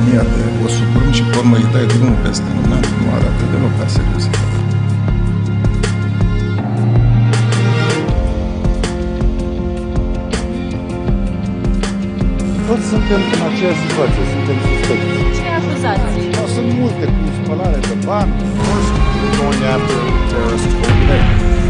economia de o suprum și pe urmă îi dai drumul peste mână, nu arată deloc la seriozitate. Toți suntem în aceeași situație, suntem suspecți. Ce acuzații? Sunt multe, cu spălare de bani. We're going after terrorists over there.